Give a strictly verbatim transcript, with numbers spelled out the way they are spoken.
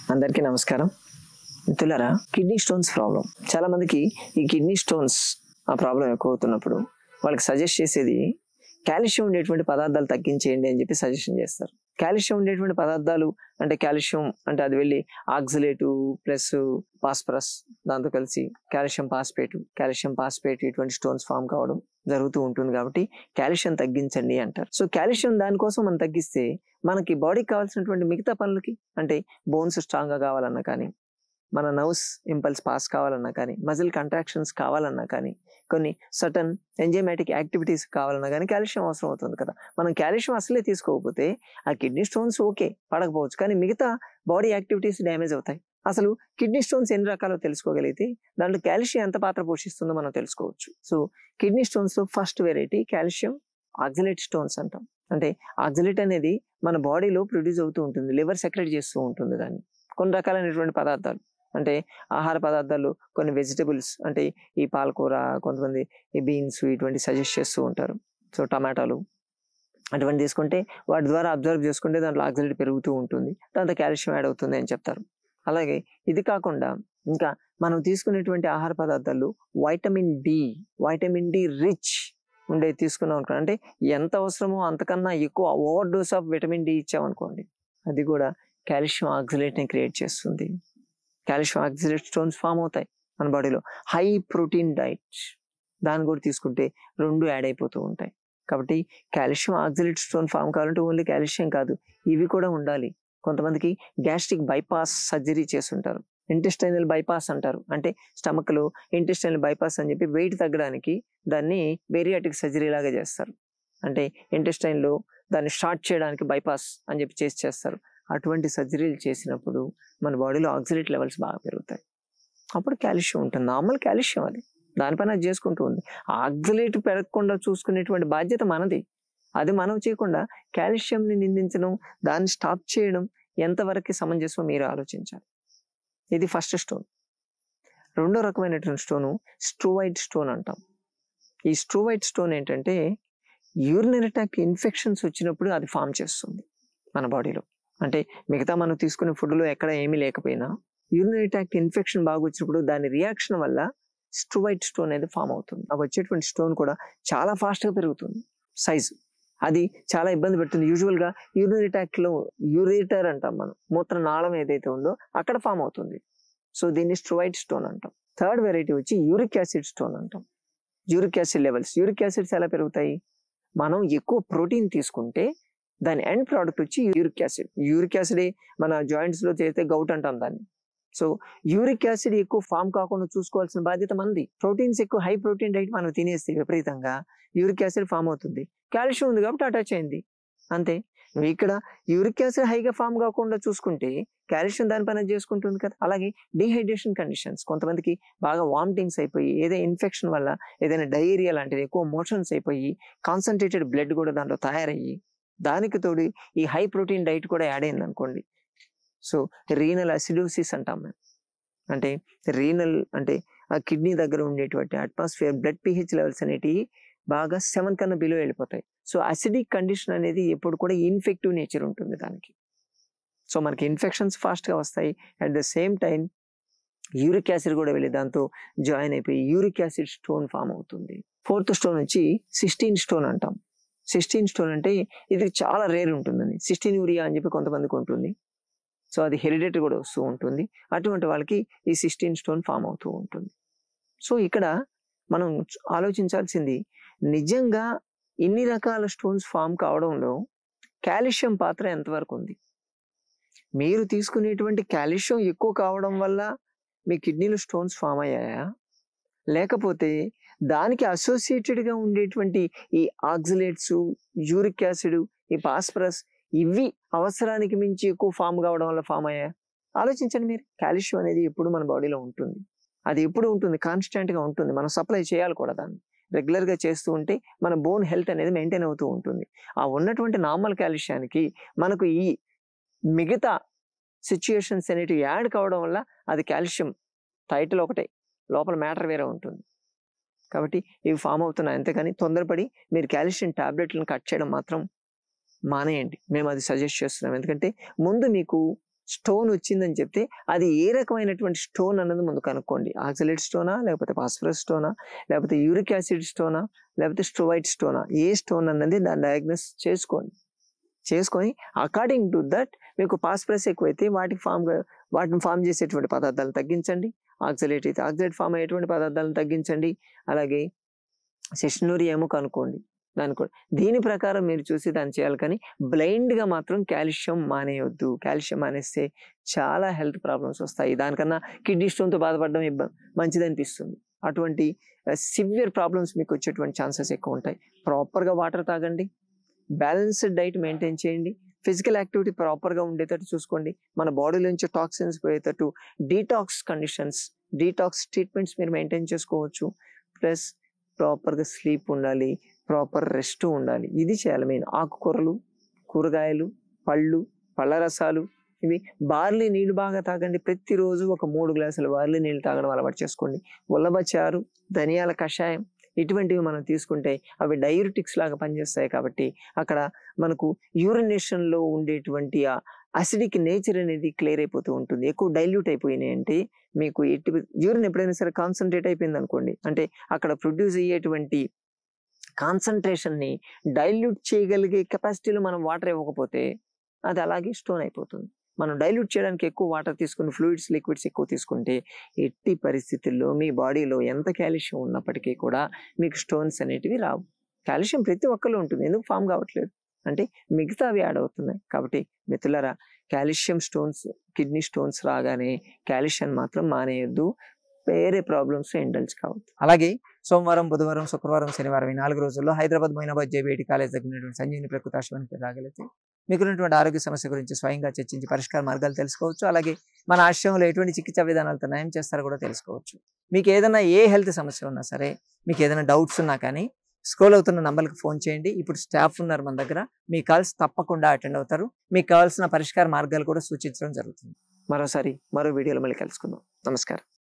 అందరికీ నమస్కారం. మిత్రులారా, కిడ్నీ స్టోన్స్ ప్రాబ్లం చాలా మందికి ఈ కిడ్నీ స్టోన్స్ ఆ ప్రాబ్లం ఎక్కువ అవుతున్నప్పుడు వాళ్ళకి సజెస్ట్ చేసేది కాల్షియం ఉండేటువంటి పదార్థాలు తగ్గించేయండి అని చెప్పి సజెషన్ చేస్తారు. కాల్షియం ఉండేటువంటి పదార్థాలు అంటే కాల్షియం అంటే అది వెళ్ళి ఆక్సిలేటు ప్లస్ ఫాస్ఫరస్ దాంతో కలిసి కాల్షియం పాస్పేట్ కాల్షియం పాస్పేట్ ఇటువంటి స్టోన్స్ ఫామ్ కావడం జరుగుతూ ఉంటుంది. కాబట్టి కాల్షియం తగ్గించండి అంటారు. సో కాల్షియం దానికోసం మనం తగ్గిస్తే మనకి బాడీకి కావాల్సినటువంటి మిగతా పనులకి అంటే బోన్స్ స్ట్రాంగ్ గా కావాలన్నా కానీ, మన నర్వ్స్ ఇంపల్స్ పాస్ కావాలన్నా కానీ, మజిల్ కంట్రాక్షన్స్ కావాలన్నా కానీ, కొన్ని సటన్ ఎంజైమాటిక్ యాక్టివిటీస్ కావాలన్నా కానీ కాల్షియం అవసరం అవుతుంది కదా. మనం కాల్షియం అసలే తీసుకోకపోతే ఆ కిడ్నీ స్టోన్స్ ఓకే పడకపోవచ్చు, కానీ మిగతా బాడీ యాక్టివిటీస్ డ్యామేజ్ అవుతాయి. అసలు కిడ్నీ స్టోన్స్ ఎన్ని రకాలో తెలుసుకోగలిగితే దాంట్లో కాల్షియం ఎంత పాత్ర పోషిస్తుందో మనం తెలుసుకోవచ్చు. సో కిడ్నీ స్టోన్స్ లో first variety calcium oxalate stones అంటాం. అంటే ఆక్సిలేట్ అనేది మన బాడీలో ప్రొడ్యూస్ అవుతూ ఉంటుంది, లివర్ సెక్రెట్ చేస్తూ ఉంటుంది దాన్ని. కొన్ని రకాలైనటువంటి పదార్థాలు అంటే ఆహార పదార్థాలు, కొన్ని వెజిటబుల్స్ అంటే ఈ పాలకూర, కొంతమంది ఈ బీన్స్ ఇటువంటి సజెస్ట్ చేస్తూ ఉంటారు. సో టమాటాలు అటువంటి తీసుకుంటే వాటి ద్వారా అబ్జర్వ్ చేసుకుంటే దాంట్లో ఆక్సిలేట్ పెరుగుతూ ఉంటుంది, దాంతో కాల్షియం యాడ్ అవుతుంది అని చెప్తారు. అలాగే ఇది కాకుండా ఇంకా మనం తీసుకునేటువంటి ఆహార పదార్థాలు vitamin D vitamin D rich ఉండే తీసుకున్నాం అనుకోండి, అంటే ఎంత అవసరమో అంతకన్నా ఎక్కువ over dose of vitamin D ఇచ్చామనుకోండి, అది కూడా కాల్షియం ఆక్సిలేట్ని క్రియేట్ చేస్తుంది. కాల్షియం ఆక్సిలేట్ స్టోన్స్ ఫామ్ అవుతాయి మన బాడీలో. హై ప్రోటీన్ డైట్ దాన్ని కూడా తీసుకుంటే రెండు యాడ్ అయిపోతూ ఉంటాయి. కాబట్టి కాల్షియం ఆక్సిలేట్ స్టోన్ ఫామ్ కావాలంటే ఓన్లీ కాల్షియం కాదు, ఇవి కూడా ఉండాలి. కొంతమందికి గ్యాస్ట్రిక్ బైపాస్ సర్జరీ చేస్తుంటారు, ఇంటెస్టైనల్ బైపాస్ అంటారు. అంటే స్టమక్ లో ఇంటెస్టైనల్ బైపాస్ అని చెప్పి వెయిట్ తగ్గడానికి దాన్ని బేరియాటిక్ సర్జరీ లాగా చేస్తారు. అంటే ఇంటెస్టైన్ లో దాన్ని స్టార్ట్ చేయడానికి బైపాస్ అని చెప్పి చేసి చేస్తారు. అటువంటి సర్జరీలు చేసినప్పుడు మన బాడీలో ఆక్సిలేట్ లెవెల్స్ బాగా పెరుగుతాయి. అప్పుడు కాల్షియం ఉంటుంది, నార్మల్ కాల్షియం అది దానిపైన అది చేసుకుంటూ ఉంది. ఆక్సిలేట్ పెరగకుండా చూసుకునేటువంటి బాధ్యత మనది. అది మనం చేయకుండా కాల్షియంని నిందించడం, దాన్ని స్టాప్ చేయడం ఎంతవరకు సమంజసమో మీరు ఆలోచించాలి. ఇది ఫస్ట్ స్టోన్. రెండో రకమైనటువంటి స్టోను స్ట్రోవైట్ స్టోన్ అంటాం. ఈ స్ట్రోవైట్ స్టోన్ ఏంటంటే యూరినరీ ట్రాక్ట్ ఇన్ఫెక్షన్స్ వచ్చినప్పుడు అది ఫామ్ చేస్తుంది మన బాడీలో. అంటే మిగతా మనం తీసుకునే ఫుడ్లో ఎక్కడ ఏమీ లేకపోయినా యూరినరీ ట్రాక్ట్ ఇన్ఫెక్షన్ బాగా వచ్చినప్పుడు దాని రియాక్షన్ వల్ల స్ట్రోవైట్ స్టోన్ అనేది ఫామ్ అవుతుంది. ఆ వచ్చేటువంటి స్టోన్ కూడా చాలా ఫాస్ట్గా పెరుగుతుంది సైజు. అది చాలా ఇబ్బంది పెడుతుంది. యూజువల్గా యూరినరీ ట్రాక్ట్లో యూరేటర్ అంటాం మనం, మూత్ర నాళం ఏదైతే ఉందో అక్కడ ఫామ్ అవుతుంది. సో దీన్ని స్ట్రోవైట్ స్టోన్ అంటాం. థర్డ్ వెరైటీ వచ్చి యూరిక్ యాసిడ్ స్టోన్ అంటాం. Uric acid levels uric acids ఎలా పెరుగుతాయి? మనం ఎక్కువ ప్రోటీన్ తీసుకుంటే దాని ఎండ్ ప్రోడక్ట్ వచ్చి యూరిక్ యాసిడ్. యూరిక్ యాసిడ్ మన జాయింట్స్ లో చేస్తే గౌట్ అంటాం దాన్ని. సో యూరిక్ యాసిడ్ ఎక్కువ ఫామ్ కాకుండా చూసుకోవాల్సిన బాధ్యత మనది. ప్రోటీన్స్ ఎక్కువ హై ప్రోటీన్ డైట్ మనం తినేస్తే విపరీతంగా యూరిక్ యాసిడ్ ఫామ్ అవుతుంది. కాల్షియం ఉంది కాబట్టి అటాచ్ అయింది అంతే. నువ్వు ఇక్కడ యూరిక్ యాసిడ్ హైగా ఫామ్ కాకుండా చూసుకుంటే కాల్షియం దానిపైన చేసుకుంటుంది కదా. అలాగే డిహైడ్రేషన్ కండిషన్స్, కొంతమందికి బాగా వామిటింగ్స్ అయిపోయి ఏదైనా ఇన్ఫెక్షన్ వల్ల ఏదైనా డయేరియా లాంటిది ఎక్కువ మోషన్స్ అయిపోయి కాన్సన్ట్రేటెడ్ బ్లడ్ కూడా దాంట్లో తయారయ్యి దానికి తోడు ఈ హై ప్రోటీన్ డైట్ కూడా యాడ్ అయింది అనుకోండి. సో రీనల్ అసిడోసిస్ అంటాం మేము. అంటే రీనల్ అంటే ఆ కిడ్నీ దగ్గర ఉండేటువంటి అట్మాస్ఫియర్ బ్లడ్ పిహెచ్ లెవెల్స్ అనేటివి బాగా సెవెన్ కన్నా బిలో వెళ్ళిపోతాయి. సో అసిడిక్ కండిషన్ అనేది ఎప్పుడు కూడా ఇన్ఫెక్టివ్ నేచర్ ఉంటుంది దానికి. సో మనకి ఇన్ఫెక్షన్స్ ఫాస్ట్గా వస్తాయి. At the same time uric acid కూడా వెళ్ళి దాంతో జాయిన్ అయిపోయి యూరిక్ యాసిడ్ స్టోన్ ఫామ్ అవుతుంది. ఫోర్త్ స్టోన్ వచ్చి సిస్టీన్ స్టోన్ అంటాం. సిస్టీన్ స్టోన్ అంటే ఇది చాలా రేర్ ఉంటుందని, సిస్టీన్ యూరియా అని చెప్పి కొంతమందికి ఉంటుంది. సో అది హెరిడిటరీ కూడా వస్తూ ఉంటుంది. అటువంటి వాళ్ళకి ఈ సిస్టీన్ స్టోన్ ఫామ్ అవుతూ ఉంటుంది. సో ఇక్కడ మనం ఆలోచించాల్సింది నిజంగా ఇన్ని రకాల స్టోన్స్ ఫామ్ కావడంలో కాల్షియం పాత్ర ఎంతవరకు ఉంది? మీరు తీసుకునేటువంటి కాల్షియం ఎక్కువ కావడం వల్ల మీ కిడ్నీలో స్టోన్స్ ఫామ్ అయ్యాయా, లేకపోతే దానికి అసోసియేటెడ్గా ఉండేటువంటి ఈ ఆక్సిలేట్స్, యూరిక్ యాసిడ్, ఈ ఫాస్ఫరస్ ఇవి అవసరానికి మించి ఎక్కువ ఫామ్ కావడం వల్ల ఫామ్ అయ్యాయా? ఆలోచించండి మీరు. కాల్షియం అనేది ఎప్పుడు మన బాడీలో ఉంటుంది, అది ఎప్పుడు ఉంటుంది, కాన్స్టెంట్గా ఉంటుంది. మనం సప్లై చేయాలి కూడా, దాన్ని రెగ్యులర్గా చేస్తూ ఉంటే మన బోన్ హెల్త్ అనేది మెయింటైన్ అవుతూ ఉంటుంది. ఆ ఉన్నటువంటి నార్మల్ కాల్షియానికి మనకు ఈ మిగతా సిచ్యుయేషన్స్ అనేటివి యాడ్ కావడం వల్ల అది కాల్షియం టైటిల్ ఒకటే, లోపల మ్యాటర్ వేరే ఉంటుంది. కాబట్టి ఇవి ఫామ్ అవుతున్నాయి. అంతేకాని తొందరపడి మీరు కాల్షియం టాబ్లెట్లను కట్ చేయడం మాత్రం మానేయండి. మేము అది సజెస్ట్ చేస్తున్నాం. ఎందుకంటే ముందు మీకు స్టోన్ వచ్చిందని చెప్తే అది ఏ రకమైనటువంటి స్టోన్ అన్నది ముందు కనుక్కోండి. ఆక్సలేట్ స్టోనా, లేకపోతే ఫాస్ఫరస్ స్టోనా, లేకపోతే యూరిక్ యాసిడ్ స్టోనా, లేకపోతే స్ట్రోవైట్ స్టోనా, ఏ స్టోన్ అన్నది దాన్ని డయాగ్నోస్ చేసుకోండి. చేసుకొని అకార్డింగ్ టు దట్ మీకు ఫాస్ఫరస్ ఎక్కువైతే వాటికి ఫామ్ వాటిని ఫామ్ చేసేటువంటి పదార్థాలను తగ్గించండి. ఆక్సలేట్ అయితే ఆక్సలేట్ ఫామ్ అయ్యేటువంటి పదార్థాలను తగ్గించండి. అలాగే సెషనూరియా ఏమో కనుక్కోండి. దాని కూడా దీని ప్రకారం మీరు చూసి దాన్ని చేయాలి. కానీ బ్లైండ్గా మాత్రం కాల్షియం మానేయొద్దు. కాల్షియం మానేస్తే చాలా హెల్త్ ప్రాబ్లమ్స్ వస్తాయి. దానికన్నా కిడ్నీ స్టోన్తో బాధపడడం ఇబ్బంది మంచిది అనిపిస్తుంది. అటువంటి సివియర్ ప్రాబ్లమ్స్ మీకు వచ్చేటువంటి ఛాన్సెస్ ఎక్కువ ఉంటాయి. ప్రాపర్గా వాటర్ తాగండి, బ్యాలెన్స్డ్ డైట్ మెయింటైన్ చేయండి, ఫిజికల్ యాక్టివిటీ ప్రాపర్గా ఉండేటట్టు చూసుకోండి, మన బాడీలో నుంచి టాక్సిన్స్ పోయేటట్టు డీటాక్స్ కండిషన్స్, డీటాక్స్ ట్రీట్మెంట్స్ మీరు మెయింటైన్ చేసుకోవచ్చు. ప్లస్ ప్రాపర్గా స్లీప్ ఉండాలి, ప్రాపర్ రెస్ట్ ఉండాలి. ఇది చేయాలి మెయిన్. ఆకుకూరలు, కూరగాయలు, పళ్ళు, పళ్ళ రసాలు, ఇవి బార్లీ నీళ్ళు బాగా తాగండి. ప్రతిరోజు ఒక మూడు గ్లాసులు బార్లీ నీళ్ళు తాగడం అలవాటు చేసుకోండి. ఉల్లబచారు, ధనియాల కషాయం ఇటువంటివి మనం తీసుకుంటే అవి డయూరిటిక్స్ లాగా పనిచేస్తాయి. కాబట్టి అక్కడ మనకు యూరినేషన్లో ఉండేటువంటి ఆ అసిడిక్ నేచర్ అనేది క్లియర్ అయిపోతూ ఉంటుంది. ఎక్కువ డైల్యూట్ అయిపోయినాయి అంటే మీకు ఎట్టి యూరిన్ ఎప్పుడైనా సరే కాన్సన్ట్రేట్ అయిపోయింది అనుకోండి, అంటే అక్కడ ప్రొడ్యూస్ అయ్యేటువంటి కాన్సన్ట్రేషన్ని డైల్యూట్ చేయగలిగే కెపాసిటీలో మనం వాటర్ ఇవ్వకపోతే అది అలాగే స్టోన్ అయిపోతుంది. మనం డైల్యూట్ చేయడానికి ఎక్కువ వాటర్ తీసుకుని ఫ్లూయిడ్స్, లిక్విడ్స్ ఎక్కువ తీసుకుంటే ఎట్టి పరిస్థితుల్లో మీ బాడీలో ఎంత కాల్షియం ఉన్నప్పటికీ కూడా మీకు స్టోన్స్ అనేటివి రావు. కాల్షియం ప్రతి ఒక్కరిలో ఉంటుంది, ఎందుకు ఫామ్ కావట్లేదు అంటే మిగతా అవి యాడ్ అవుతున్నాయి. కాబట్టి మిత్రులారా, కాల్షియం స్టోన్స్, కిడ్నీ స్టోన్స్ రాగానే కాల్షియం మాత్రం మానేయొద్దు. వేరే ప్రాబ్లమ్స్ ఇండల్జ్ కావద్దు. అలాగే సోమవారం, బుధవారం, శుక్రవారం, శనివారం ఈ నాలుగు రోజుల్లో హైదరాబాద్ మొయినాబాద్ జేబీఐటీ కాలేజ్ దగ్గర సంజీవిని ప్రకృతి ఆశ్రమానికి రాగలిగితే మీకున్నటువంటి ఆరోగ్య సమస్య గురించి స్వయంగా చర్చించి పరిష్కార మార్గాలు తెలుసుకోవచ్చు. అలాగే మన ఆశ్రమంలో ఎటువంటి చికిత్సా విధానాలతో నయం చేస్తారో కూడా తెలుసుకోవచ్చు. మీకు ఏదైనా ఏ హెల్త్ సమస్య ఉన్నా సరే, మీకు ఏదైనా డౌట్స్ ఉన్నా కానీ స్క్రోల్ అవుతున్న నంబర్కి ఫోన్ చేయండి. ఇప్పుడు స్టాఫ్ ఉన్నారు మన దగ్గర, మీ కాల్స్ తప్పకుండా అటెండ్ అవుతారు. మీకు కావాల్సిన పరిష్కార మార్గాలు కూడా సూచించడం జరుగుతుంది. మరోసారి మరో వీడియోలో మళ్ళీ కలుసుకుందాం. నమస్కారం.